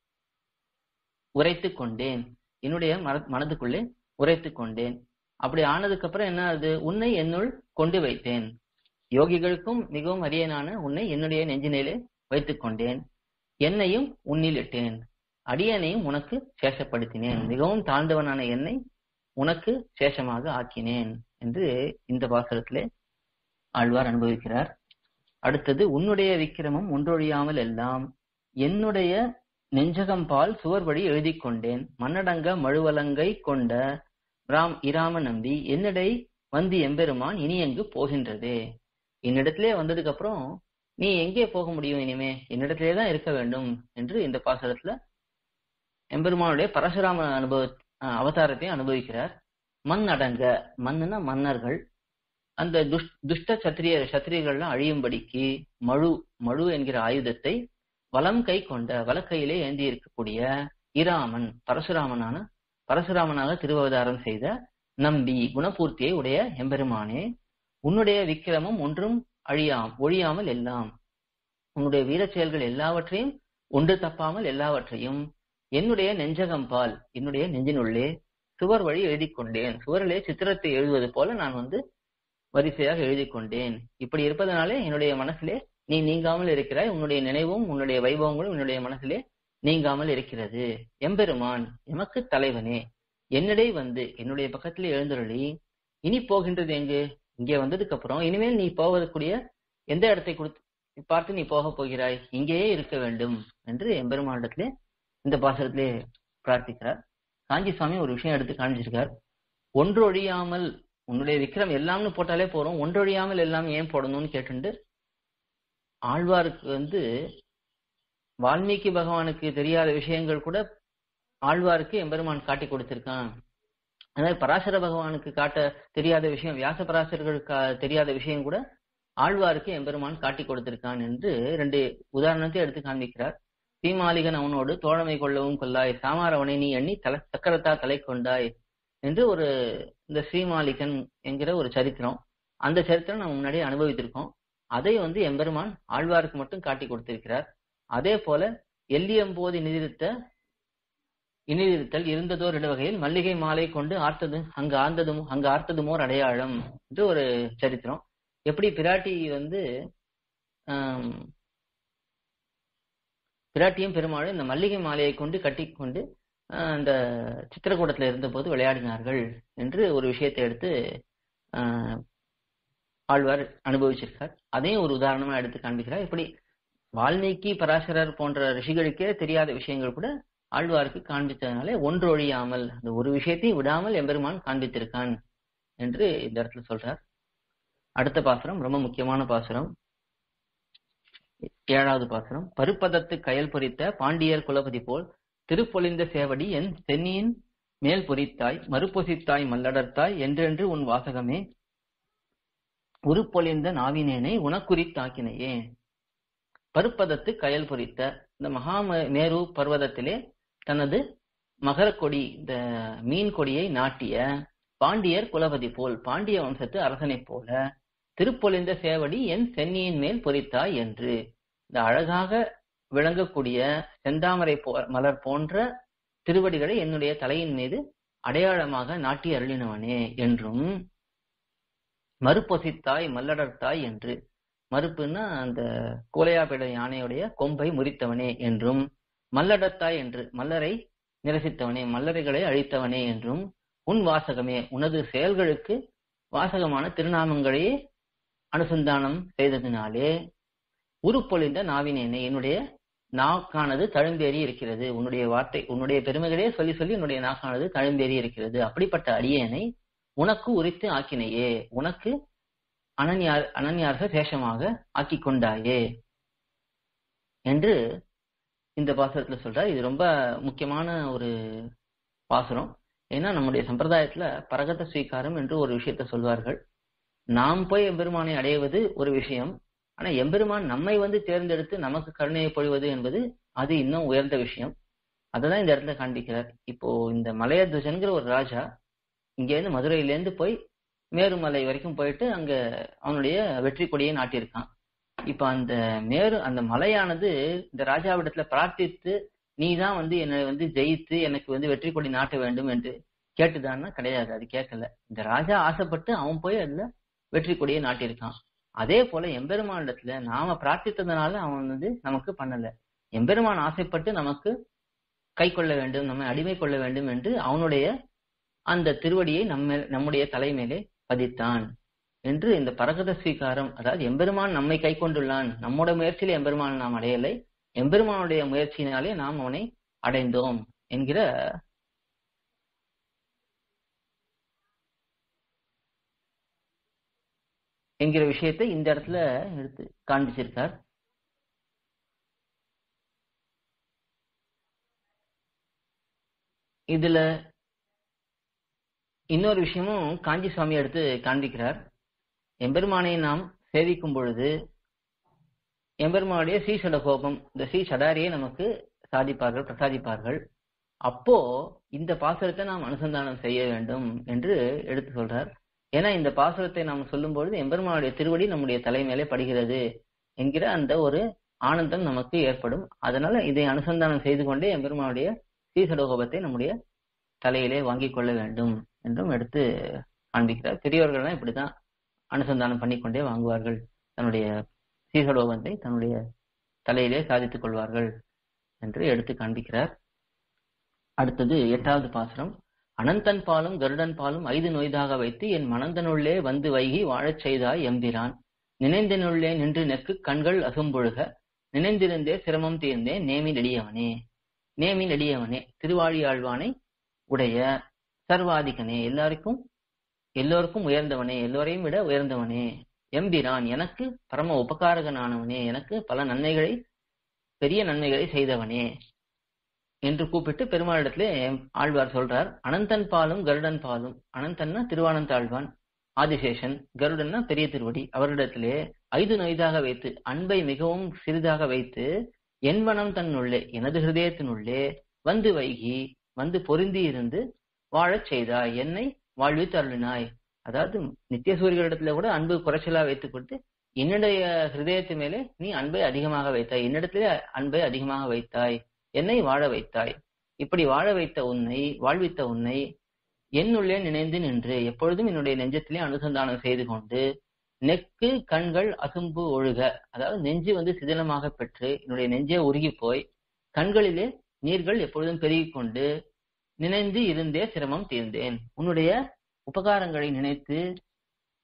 உரைத்து கொண்டேன், என்னுடைய மனதுக்குள்ளே உரைத்து கொண்டேன். அப்படி ஆனதுக்கு அப்புறம் என்ன ஆகுது, உன்னை என்னுள் கொண்டு வைத்தேன், யோகிகளுக்கும் மிகவும் அரியனான உன்னை என்னுடைய நெஞ்சினிலே வைத்துக் கொண்டேன், என்னையும் உன்னில் இட்டேன், அடியனையும் உனக்கு சேஷப்படுத்தினேன், மிகவும் தாழ்ந்தவனான என்னை உனக்கு சேஷமாக ஆக்கினேன் என்று இந்த பாசுரத்திலே ஆழ்வார் அனுபவிக்கிறார். அடுத்தது, உன்னுடைய விக்கிரமம் ஒன்றொழியாமல் எல்லாம் என்னுடைய நெஞ்சகம்பால் சுவர் வழி எழுதி கொண்டேன், மன்னடங்க மழுவலங்கை கொண்ட இராம நம்பி என்னிடை எம்பெருமான் இனி எங்கு போகின்றதே. என்னிடத்திலே வந்ததுக்கு அப்புறம் நீ எங்கே போக முடியும், இனிமே என்னிடத்திலே தான் இருக்க வேண்டும் என்று இந்த பாசுரத்துல எம்பெருமானுடைய பரசுராம அவதாரத்தை அனுபவிக்கிறார். மண் அடங்க, மண்ணுன்னா மன்னர்கள், அந்த துஷ்ட சத்திரியர்கள்லாம் அழியும்படிக்கு மழு என்கிற ஆயுதத்தை வலம் கை கொண்ட, வலக்கையிலே ஏந்தி இருக்கக்கூடிய இராமன், பரசுராமனாக திருவவதாரம் செய்த நம்பி, குணபூர்த்தியை உடைய எம்பெருமானே, உன்னுடைய விக்கிரமம் ஒன்றும் ஒழியாமல் எல்லாம், உன்னுடைய வீரச் செயல்கள் எல்லாவற்றையும் ஒன்று தப்பாமல் எல்லாவற்றையும் என்னுடைய நெஞ்சகம்பால், என்னுடைய நெஞ்சினுள்ளே சுவர் வழி எழுதி கொண்டேன், சுவரிலே சித்திரத்தை எழுதுவது போல நான் வரிசையாக எழுதி கொண்டேன். இப்படி இருப்பதனாலே என்னுடைய மனசிலே நீ நீங்காமல் இருக்கிறாய், உன்னுடைய நினைவும் உன்னுடைய வைபவங்களும் என்னுடைய மனசிலே நீங்காமல் இருக்கிறது. எம்பெருமான் எமக்கு தலைவனே, என்னிடை என்னுடைய பக்கத்திலே எழுந்தருளி இனி போகின்றது எங்கு, இங்கே வந்ததுக்கு அப்புறம் இனிமேல் நீ போவதற்குரிய எந்த இடத்தை பார்த்து நீ போக போகிறாய், இங்கேயே இருக்க வேண்டும் என்று எம்பெருமானிடத்திலே இந்த பாசுரத்திலே பிரார்த்திக்கிறார். காஞ்சி சுவாமி ஒரு விஷயம் எடுத்து காமிச்சிருக்கார். ஒன்றொழியாமல், உன்னுடைய விக்ரம் எல்லாம்னு போட்டாலே போறோம், ஒன்றொழியாமல் எல்லாம் ஏன் போடணும்னு கேட்டுண்டு ஆழ்வாருக்கு வால்மீகி பகவானுக்கு தெரியாத விஷயங்கள் கூட ஆழ்வாருக்கு எம்பெருமான் காட்டி கொடுத்திருக்கான். அதாவது பராசர பகவானுக்கு காட்ட தெரியாத விஷயம், வியாச பராசர்களுக்கு தெரியாத விஷயம் கூட ஆழ்வாருக்கு எம்பெருமான் காட்டி கொடுத்திருக்கான் என்று 2 உதாரணத்தை எடுத்து காண்பிக்கிறார். சீமாலிகன் அவனோடு தோழமை கொள்ளவும் கொள்ளாய், சாமாரவனை நீ எண்ணி சக்கரத்தா தலை கொண்டாய் என்று இந்த ஸ்ரீமாலிகன் என்கிற ஒரு சரித்திரம், அந்த சரித்திரம் நம்ம முன்னாடியே அனுபவித்திருக்கோம். அதை எம்பெருமான் ஆழ்வாருக்கு மட்டும் காட்டி கொடுத்திருக்கிறார். அதே போல எல்லியம்போது இனிதிருத்தல் இருந்ததோர் இடவகையில் மல்லிகை மாலை கொண்டு அங்கு ஆர்த்ததுமோர் அடையாளம் என்று ஒரு சரித்திரம். எப்படி பிராட்டி பிராட்டியும் பெருமாளும் இந்த மல்லிகை மாலையை கொண்டு கட்டிக்கொண்டு அந்த சித்திரக்கூடத்துல இருந்த போது விளையாடினார்கள் என்று ஒரு விஷயத்தை எடுத்து ஆழ்வார் அனுபவிச்சிருக்கார். அதையும் ஒரு உதாரணமா எடுத்து காண்பிக்கிறார். இப்படி வால்மீகி, பராசரர் போன்ற ரிஷிகளுக்கே தெரியாத விஷயங்கள் கூட ஆழ்வாருக்கு காண்பித்ததுனாலே ஒன்று ஒழியாமல் அந்த ஒரு விஷயத்தையும் விடாமல் எம்பெருமான் காண்பித்திருக்கான் என்று இந்த இடத்துல சொல்றார். அடுத்த பாசுரம் ரொம்ப முக்கியமான பாசுரம், 7வது பாசுரம். பருப்பதத்து கயல் பொறித்த பாண்டியர் குலபதி போல் திருப்பொலிந்த சேவடி என் சென்னியின் மேல் பொறித்தாய், மறுபொசித்தாய் மல்லடர்த்தாய் என்றென்று உன் வாசகமே, உருப்பொலிந்த நாவினேனை உனக்குறித்தாக்கினையே. பருப்பதத்து கயல் பொறித்த, இந்த மகாமேரு பர்வதத்திலே தனது மகர கொடி, இந்த மீன் கொடியை நாட்டிய பாண்டியர் குலபதி போல், பாண்டிய வம்சத்து அரசனை போல, திருப்பொலிந்த சேவடி என் சென்னியின் மேல் பொறித்தாய் என்று, இந்த அழகாக விளங்கக்கூடிய செந்தாமரை மலர் போன்ற திருவடிகளை என்னுடைய தலையின் மீது அடையாளமாக நாட்டி அருளினவனே என்றும், மறுபொசித்தாய் மல்லடர்த்தாய் என்று, மறுப்புன்னா அந்த கோலையாபேட யானையுடைய கொம்பை முறித்தவனே என்றும், மல்லடர்த்தாய் என்று மல்லரை நிரசித்தவனே, மல்லரைகளை அழித்தவனே என்றும், உன் வாசகமே உனது செயல்களுக்கு வாசகமான திருநாமங்களையே அனுசந்தானம் செய்ததினாலே, உருப்பொழிந்த நாவினேனே என்னுடைய நாக்கானது தழும்பேறி இருக்கிறது, உன்னுடைய வார்த்தை உன்னுடைய பெருமைகளே சொல்லி சொல்லி என்னுடைய நாக்கானது தழும்பேறி இருக்கிறது, அப்படிப்பட்ட அடியேனை உனக்கு உரித்து ஆக்கினையே, உனக்கு அனன்யார்க சேஷமாக ஆக்கி கொண்டாயே என்று இந்த பாசுரத்துல சொல்றார். இது ரொம்ப முக்கியமான ஒரு பாசுரம். ஏன்னா நம்முடைய சம்பிரதாயத்துல பரகத ஸ்வீகாரம் என்று ஒரு விஷயத்த சொல்வார்கள். நாம் போய் எம்பெருமானை அடைவது ஒரு விஷயம், ஆனா எம்பெருமான் நம்மை தேர்ந்தெடுத்து நமக்கு கருணையை பொழிவது என்பது அது இன்னும் உயர்ந்த விஷயம். அததான் இந்த இடத்துல காண்பிக்கிறார். இப்போ இந்த மலையத்வஜன்கிற ஒரு ராஜா இங்கேருந்து மதுரையிலேருந்து போய் மேருமலை வரைக்கும் போயிட்டு அங்க அவனுடைய வெற்றி கொடியை நாட்டியிருக்கான். இப்ப அந்த மலையானது இந்த ராஜாவிடத்துல பிரார்த்தித்து நீதான் என்னை ஜெயித்து எனக்கு வெற்றி கொடி நாட்ட வேண்டும் என்று கேட்டுதான்னா கிடையாது, அது கேட்கல. இந்த ராஜா ஆசைப்பட்டு அவன் போய் அதுல வெற்றி கொடியை நாட்டியிருக்கான். அதே போல எம்பெருமானிடத்துல நாம பிரார்த்தித்ததுனால அவன் நமக்கு பண்ணல, எம்பெருமான் ஆசைப்பட்டு நமக்கு கை கொள்ள வேண்டும், நம்மை அடிமை கொள்ள வேண்டும் என்று அவனுடைய அந்த திருவடியை நம்முடைய தலைமையிலே பதித்தான் என்று இந்த பரகத ஸ்வீகாரம், அதாவது எம்பெருமான் நம்மை கை கொண்டுள்ளான், நம்மோட முயற்சியில எம்பெருமான் நாம் அடையலை, எம்பெருமானுடைய முயற்சியினாலே நாம் அவனை அடைந்தோம் என்கிற விஷயத்தை இந்த இடத்துல எடுத்து காண்பிச்சிருக்கார். இதுல இன்னொரு விஷயமும் காஞ்சி சுவாமி எடுத்து காண்பிக்கிறார். எம்பெருமானை நாம் சேவிக்கும் பொழுது எம்பெருமானுடைய ஸ்ரீசட கோபம், இந்த ஸ்ரீ சடாரியை நமக்கு பிரசாதிப்பார்கள். அப்போ இந்த பாசுரத்தை நாம் அனுசந்தானம் செய்ய வேண்டும் என்று எடுத்து சொல்றார். ஏன்னா இந்த பாசுரத்தை நாம் சொல்லும் பொழுது எம்பெருமானுடைய திருவடி நம்முடைய தலைமையிலே படுகிறது என்கிற அந்த ஒரு ஆனந்தம் நமக்கு ஏற்படும். அதனால இதை அனுசந்தானம் செய்து கொண்டே எம்பெருமானுடைய ஸ்ரீசடகோபத்தை நம்முடைய தலையிலே வாங்கிக் கொள்ள வேண்டும் என்றும் எடுத்து காண்பிக்கிறார். பெரியவர்கள்லாம் இப்படிதான் அனுசந்தானம் பண்ணிக்கொண்டே வாங்குவார்கள், தன்னுடைய ஸ்ரீசடோபத்தை தன்னுடைய தலையிலே சாதித்துக் கொள்வார்கள் என்று எடுத்து காண்பிக்கிறார். அடுத்தது 8வது பாசுரம். அனந்தன் பாலும் கருடன் பாலும் 5 நொய்தாக வைத்து என் மனந்தனுள்ளே வந்து வைகி வாழச் செய்தாய் எம்பிரான், நினைந்தனுள்ளே நின்று நெக்கு கண்கள் அசும்பொழுக, நினைந்திருந்தே சிரமம் தீர்ந்தே நேமி நெடியவனே. நேமி நெடியவனே திருவாழியாழ்வானை உடைய சர்வாதிகனே, எல்லோருக்கும் உயர்ந்தவனே, எல்லோரையும் விட உயர்ந்தவனே, எம்பிரான் எனக்கு பரம உபகாரகனானவனே, எனக்கு பல நன்மைகளை பெரிய நன்மைகளை செய்தவனே என்று கூப்பிட்டு பெருமாளிடத்திலே ஆழ்வார் சொல்றார். அனந்தன் பாலும் கருடன் பாலும், அனந்தன்னா திருவானந்தாழ்வான், ஆதிசேஷன், கருடன்னா பெரிய திருவடி, அவரிடத்திலே 5 நொய்தாக வைத்து அன்பை மிகவும் சிறிதாக வைத்து என் மனம் தன்னுள்ளே எனது ஹிருதயத்தினுள்ளே வந்து வைகி பொருந்தி இருந்து வாழச் செய்தாய், என்னை வாழ்வித்து அருளினாய். அதாவது நித்தியசூரிகளிடத்துல கூட அன்பு குறைச்சலா வைத்துக் கொடுத்து என்னுடைய ஹிருதயத்து மேலே நீ அன்பை அதிகமாக வைத்தாய், என்னிடத்திலே அன்பை அதிகமாக வைத்தாய், என்னை வாழ வைத்தாய். இப்படி வாழ வைத்த உன்னை, வாழ்வித்த உன்னை என்னுள்ளே நினைந்து நின்று எப்பொழுதும் என்னுடைய நெஞ்சத்திலே அனுசந்தானம் செய்து கொண்டு, நெக்கு கண்கள் அசும்பு ஒழுக, அதாவது நெஞ்சு சிதிலமாக பெற்று என்னுடைய நெஞ்சே உருகி போய் கண்களிலே நீர்கள் எப்பொழுதும் பெருகிக் கொண்டு, நினைந்து இருந்தே சிரமம் தீர்ந்தேன். உன்னுடைய உபகாரங்களை நினைத்து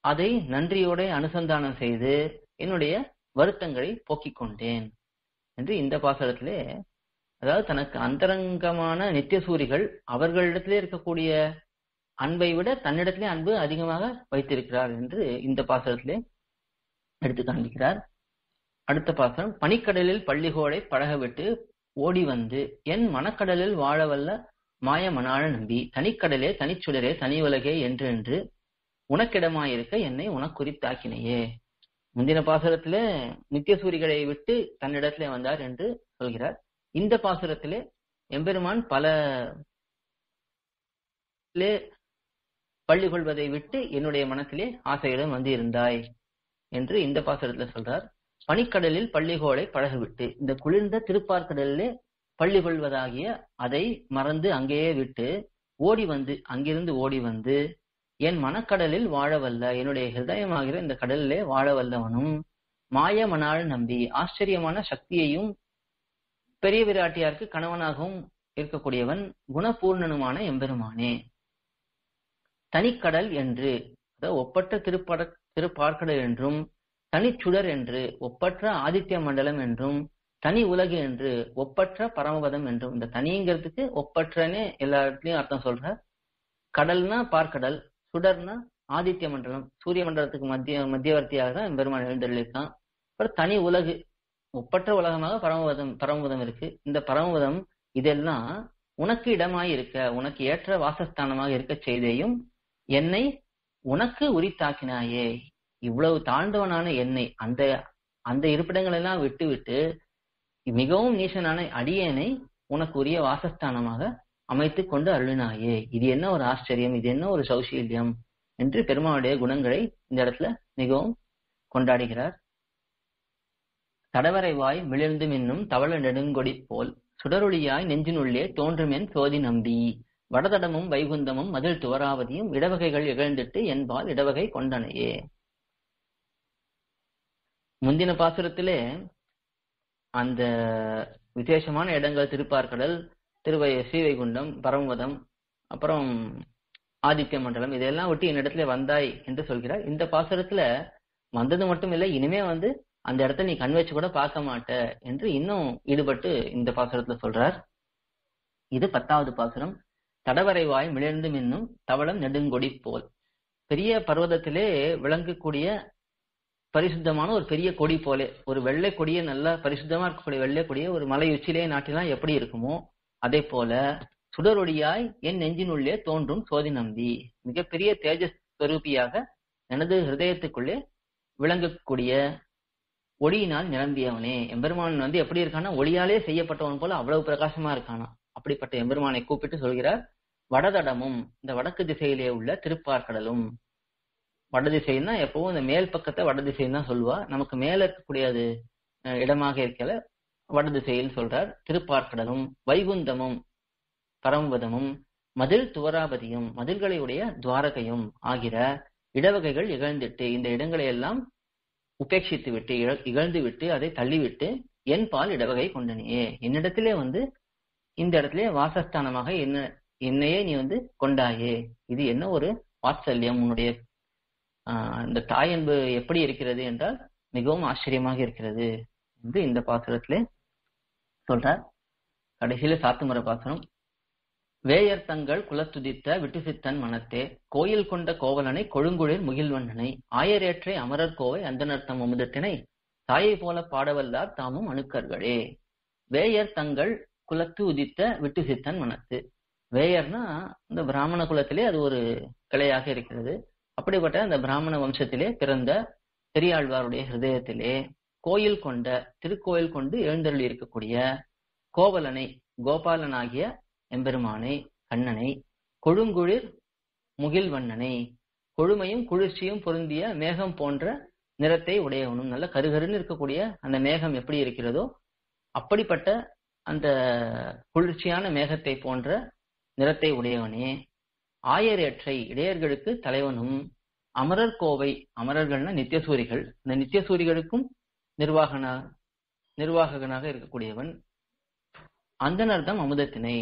அதை நன்றியோட அனுசந்தானம் செய்து என்னுடைய வருத்தங்களை போக்கிக் கொண்டேன் என்று இந்த பாசுரத்திலே, அதாவது தனக்கு அந்தரங்கமான நித்தியசூரிகள் அவர்களிடத்திலே இருக்கக்கூடிய அன்பை விட தன்னிடத்திலே அன்பு அதிகமாக வைத்திருக்கிறார் என்று இந்த பாசுரத்திலே எடுத்து காண்பிக்கிறார். அடுத்த பாசுரம், பனிக்கடலில் பள்ளிகோடை பழகவிட்டு ஓடி வந்து என் மனக்கடலில் வாழவல்ல மாய மணாள நம்பி தனிக்கடலே தனிச்சுடரே தனி உலகே என்று என்று உனக்கிடமாயிருக்க என்னை உனக்குறித்தாக்கினையே. முந்தின பாசுரத்திலே நித்தியசூரிகளை விட்டு தன்னிடத்திலே வந்தார் என்று சொல்கிறார். இந்த பாசுரத்திலே எம்பெருமான் பல பள்ளி கொள்வதை விட்டு என்னுடைய மனத்திலே ஆசையுடன் வந்து இருந்தாய் என்று இந்த பாசுரத்துல சொல்றார். பனிக்கடலில் பள்ளிகோளை பழகிவிட்டு, இந்த குளிர்ந்த திருப்பார்கடலிலே பள்ளி கொள்வதாகிய அதை மறந்து அங்கேயே விட்டு ஓடி வந்து, அங்கிருந்து ஓடி வந்து என் மனக்கடலில் வாழவல்ல, என்னுடைய ஹிருதயமாகிற இந்த கடலிலே வாழவல்லவனும் மாய மணாள் நம்பி ஆச்சரியமான சக்தியையும் பெரிய விராட்டியாருக்கு கணவனாகவும் இருக்கக்கூடியவன் குணபூர்ணனுமான எம்பெருமானே. தனிக்கடல் என்று, அதாவது ஒப்பற்ற திருப்பார்க்கடல் என்றும், தனிச்சுடர் என்று ஒப்பற்ற ஆதித்ய மண்டலம் என்றும், தனி உலகு என்று ஒப்பற்ற பரமபதம் என்றும். இந்த தனிங்கிறதுக்கு ஒப்பற்றனே எல்லா இடத்துலயும் அர்த்தம் சொல்ற. கடல்னா பார்க்கடல், சுடர்னா ஆதித்ய மண்டலம், சூரிய மண்டலத்துக்கு மத்தியவர்த்தியாக தான் பெருமாள் எழுந்தருளிருக்கான். அப்புறம் தனி உலகு, ஒப்பற்ற உலகமாக பரமபதம் இருக்கு. இந்த பரமபதம் இதெல்லாம் உனக்கு இடமாய் இருக்க, உனக்கு ஏற்ற வாசஸ்தானமாக இருக்க செய்தேயும் என்னை உனக்கு உரித்தாக்கினாயே. இவ்வளவு தாழ்ந்தவனான என்னை அந்த இருப்பிடங்கள் எல்லாம் விட்டு விட்டு மிகவும் நீசனான அடியேனை உனக்கு உரிய வாசஸ்தானமாக அமைத்து கொண்டு அருளினாயே. இது என்ன ஒரு ஆச்சரியம், இது என்ன ஒரு சௌசீல்யம் என்று பெருமாளுடைய குணங்களை இந்த இடத்துல மிகவும் கொண்டாடுகிறார். தடவரை வாய் மிளிர்ந்து மின்னும் தவள நெடுங்கொடி போல் சுடரொளியாய் நெஞ்சினுள்ளே தோன்றுமென் சோதி நம்பி வடதடமும் வைகுந்தமும் மதில் துவராவதியும் இடவகைகள் இகழ்ந்திட்டு என்பால் இடவகை கொண்டனையே. முந்தின பாசுரத்திலே அந்த விசேஷமான இடங்கள் திருப்பார்கடல், ஸ்ரீவைகுண்டம், பரமபதம், அப்புறம் ஆதித்ய மண்டலம், இதெல்லாம் விட்டு என்னிடத்துல வந்தாய் என்று சொல்கிறார். இந்த பாசுரத்துல வந்தது மட்டும் இல்லை, இனிமே வந்து அந்த இடத்த நீ கண் வச்சு கூட பார்க்க மாட்ட என்று இன்னும் ஈடுபட்டு இந்த பாசுரத்துல சொல்றார். இது 10வது பாசுரம். தடவரை வாய் மிளர்ந்து மின்னும் தவளம் நெடுங்கொடி போல், பெரிய பர்வதத்திலே விளங்கக்கூடிய பரிசுத்தமான ஒரு பெரிய கொடி போல, ஒரு வெள்ளை கொடியை நல்லா பரிசுத்தமா இருக்கக்கூடிய வெள்ளை கொடியை ஒரு மலை உச்சிலே நாட்டினா எப்படி இருக்குமோ அதே போல சுடரொடியாய் என் நெஞ்சினுள்ளே தோன்றும் சோதி நம்பி, மிகப்பெரிய தேஜஸ் ஸ்வரூபியாக எனது ஹிருதயத்துக்குள்ளே விளங்கக்கூடிய ஒளியினால் நிரம்பியவனே. எம்பெருமான் வந்து எப்படி இருக்கானா, ஒளியாலே செய்யப்பட்டவன் போல அவ்வளவு பிரகாசமா இருக்கானா. அப்படிப்பட்ட எம்பெருமானை கூப்பிட்டு சொல்கிறார். வடதடமும், இந்த வடக்கு திசையிலே உள்ள திருப்பார்கடலும். வடதிசைன்னா எப்பவும் இந்த மேல் பக்கத்தை வடதிசைன்னு தான் சொல்லுவா. நமக்கு மேல இருக்கக்கூடியது இடமாக இருக்கல வடதிசையில் சொல்றார். திருப்பார்கடலும் வைகுந்தமும் பரமபதமும் மதில் துவராபதியும், மதில்களை உடைய துவாரகையும் ஆகிற இடவகைகள் இகழ்ந்திட்டு, இந்த இடங்களை எல்லாம் உபேட்சித்து விட்டு இகழ்ந்து விட்டு அதை தள்ளிவிட்டு என் பால் இடவகை கொண்டனையே, என்னிடத்திலே வந்து இந்த இடத்திலே வாசஸ்தானமாக என்னையே நீ வந்து கொண்டாயே. இது என்ன ஒரு வாத்சல்யம், உன்னுடைய இந்த தாய் அன்பு எப்படி இருக்கிறது என்றால் மிகவும் ஆச்சரியமாக இருக்கிறது என்று இந்த பாசுரத்திலே சொல்றார். கடைசியில சாத்துமர பாசுரம். வேயர் தங்கள் குலத்துதித்த விட்டுசித்தன் மனத்தே கோயில் கொண்ட கோவலனை கொழுங்குளிர் முகில்வண்ணனை ஆயரேற்றை அமரர் கோவை அந்தனர்த்தம் அமுதத்தினை தாயை போல பாடவல்லார் தாமும் அணுக்கர்களே. வேயர் தங்கள் குலத்து உதித்த விட்டுசித்தன் மனத்து. வேயர்னா இந்த பிராமண குலத்திலே அது ஒரு கிளையாக இருக்கிறது. அப்படிப்பட்ட அந்த பிராமண வம்சத்திலே பிறந்த பெரியாழ்வாருடைய ஹிருதயத்திலே கோயில் கொண்ட, திருக்கோயில் கொண்டு எழுந்தருளி இருக்கக்கூடிய கோவலனை, கோபாலனாகிய எம்பெருமானை, கண்ணனை, கொழுங்குளிர் முகில்வண்ணனை, கொழுமையும் குளிர்ச்சியும் பொருந்திய மேகம் போன்ற நிறத்தை உடையவனும், நல்ல கருகருன்னு இருக்கக்கூடிய அந்த மேகம் எப்படி இருக்கிறதோ அப்படிப்பட்ட அந்த குளிர்ச்சியான மேகத்தை போன்ற நிறத்தை உடையவனே. ஆயரேற்றை, இடையர்களுக்கு தலைவனும், அமரர் கோவை, அமரர்கள்னா நித்தியசூரிகள், இந்த நித்தியசூரிகளுக்கும் நிர்வாககனாக இருக்கக்கூடியவன். அந்தனர்தம் அமுதத்தினை,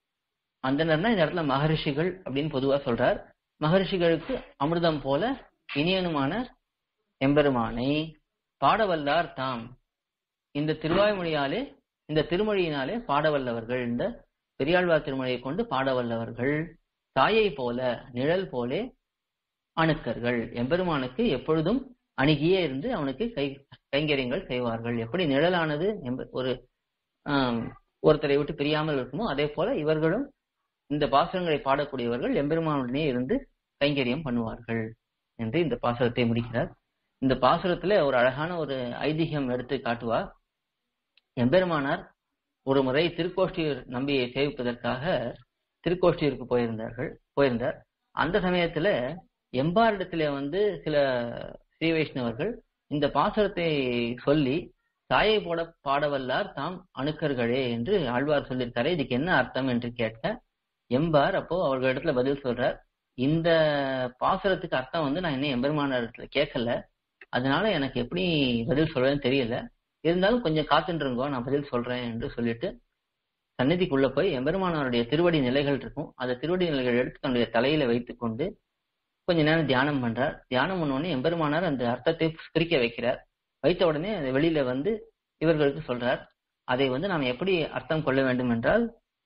அந்தனர்னா இந்த இடத்துல மகரிஷிகள் அப்படின்னு பொதுவா சொல்றார். மகரிஷிகளுக்கு அமிர்தம் போல இனியனுமான எம்பெருமானை பாடவல்லார் தாம். இந்த திருவாய்மொழியாலே, இந்த திருமொழியினாலே பாடவல்லவர்கள், இந்த பெரியாழ்வார் திருமொழியை கொண்டு பாடவல்லவர்கள். தாயை போல, நிழல் போலே அணுக்கர்கள், எம்பெருமானுக்கு எப்பொழுதும் அணுகியே இருந்து அவனுக்கு கைங்கரியங்கள் செய்வார்கள். எப்படி நிழலானது ஒரு ஒருத்தரை விட்டு பிரியாமல் இருக்குமோ, அதே போல இவர்களும் இந்த பாசுரங்களை பாடக்கூடியவர்கள் எம்பெருமானுடனே இருந்து கைங்கரியம் பண்ணுவார்கள் என்று இந்த பாசுரத்தை முடிக்கிறார். இந்த பாசுரத்துல ஒரு அழகான ஒரு ஐதிகம் எடுத்து காட்டுவார். எம்பெருமானார் ஒரு முறை திருக்கோஷ்டியூர் நம்பியை சேவிப்பதற்காக திருக்கோஷ்டியூருக்கு போயிருந்தார். அந்த சமயத்துல எம்பாரிடத்திலே சில ஸ்ரீ வைஷ்ணவர்கள் இந்த பாசுரத்தை சொல்லி தாயை போட பாடவல்லார் தாம் அணுக்கர்களே என்று ஆழ்வார் சொல்லியிருக்காரு, இதுக்கு என்ன அர்த்தம் என்று கேட்க, எம்பார் அப்போ அவர்களிடத்துல பதில் சொல்றார், இந்த பாசுரத்துக்கு அர்த்தம் நான் இன்னும் எம்பெருமானார் இடத்துல கேட்கல, அதனால எனக்கு எப்படி பதில் சொல்றேன்னு தெரியல, இருந்தாலும் கொஞ்சம் காத்துருங்கோ, நான் பதில் சொல்றேன் என்று சொல்லிட்டு சந்நிதிக்குள்ள போய் எம்பெருமானாருடைய திருவடி நிலைகள் இருக்கும், அந்த திருவடி நிலைகள் எடுத்து தன்னுடைய தலையில வைத்துக் கொண்டு கொஞ்ச நேரம் தியானம் பண்றார். தியானம் பண்ண எம்பெருமானார் அந்த அர்த்தத்தை குறிக்க வைக்கிறார். வைத்த உடனே அதை வெளியில இவர்களுக்கு சொல்றார். அதை நாம் எப்படி அர்த்தம் கொள்ள வேண்டும் என்றால்,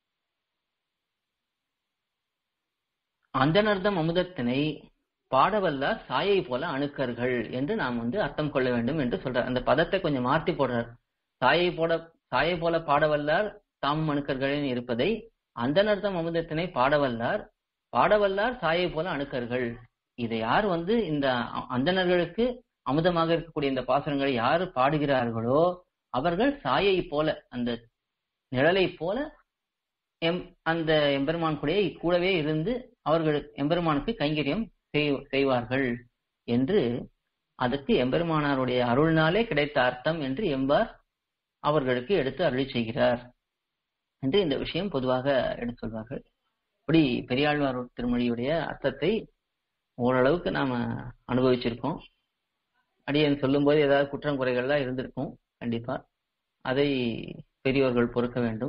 அந்தனர்தம் அமுதத்தினை பாடவல்லார் சாயை போல அணுக்கர்கள் என்று நாம் அர்த்தம் கொள்ள வேண்டும் என்று சொல்றார். அந்த பதத்தை கொஞ்சம் மாற்றி போடுறார். சாயை போல பாடவல்லார் தாமும் அணுக்கர்களின் இருப்பதை அந்தனர்தம் அமுதத்தினை பாடவல்லார் சாயை போல அணுக்கர்கள். இதை யார் இந்த அந்தணர்களுக்கு அமுதமாக இருக்கக்கூடிய இந்த பாசுரங்களை யாரு பாடுகிறார்களோ அவர்கள் சாயை போல, அந்த நிழலை போல அந்த எம்பெருமான் கூடவே இருந்து அவர்கள் எம்பெருமானுக்கு கைங்கரியம் செய்வார்கள் என்று, அதுக்கு எம்பெருமானாருடைய அருள்னாலே கிடைத்த அர்த்தம் என்று எம்பார் அவர்களுக்கு எடுத்து அருளி செய்கிறார் என்று இந்த விஷயம் பொதுவாக எடுத்து சொல்வார்கள். இப்படி பெரியாழ்வார் திருமொழியுடைய அர்த்தத்தை ஓரளவுக்கு நாம அனுபவிச்சிருக்கோம். அடியேன் சொல்லும் போது ஏதாவது குற்றம் குறைகள்லாம் இருந்திருக்கும், கண்டிப்பா அதை பெரியோர்கள் பொறுக்க வேண்டும்.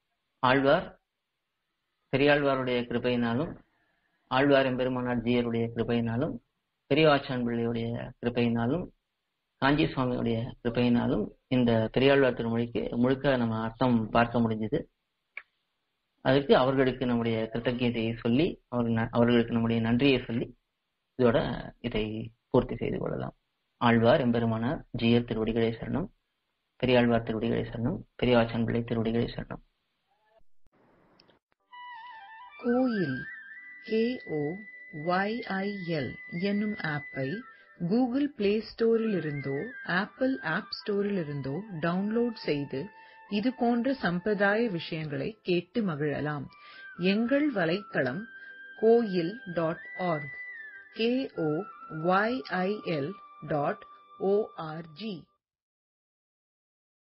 பெரியாழ்வாருடைய கிருபையினாலும், ஆழ்வார் எம்பெருமானார் ஜீயருடைய கிருபையினாலும், பெரியவாச்சான் பிள்ளையுடைய கிருபையினாலும், காஞ்சி சுவாமியுடைய கிருபையினாலும் இந்த பெரியாழ்வார் திருமொழிக்கு முழுக்க நம்ம அர்த்தம் பார்க்க முடிஞ்சது. அதுக்கு அவர்களுக்கு நம்முடைய கிருத்தஜதையை சொல்லி, அவர்களுக்கு நம்முடைய நன்றியை சொல்லி இதோட இதை பூர்த்தி செய்து கொள்ளலாம். ஆழ்வார் எம்பெருமானார் ஜீயர் திருவடிகளே சரணம், பெரியாழ்வார் திருவடிகளே சரணம், பெரியவாச்சான் பிள்ளை திருவடிகளே சரணம். கோயில் KOYIL என்னும் ஆப்பை கூகுள் பிளே ஸ்டோரில் இருந்தோ ஆப்பிள் ஆப் ஸ்டோரில் இருந்தோ டவுன்லோட் செய்து இது போன்ற சம்பிரதாய விஷயங்களை கேட்டு மகிழலாம். எங்கள் வலைத்தளம் koil.org KOYIL.org.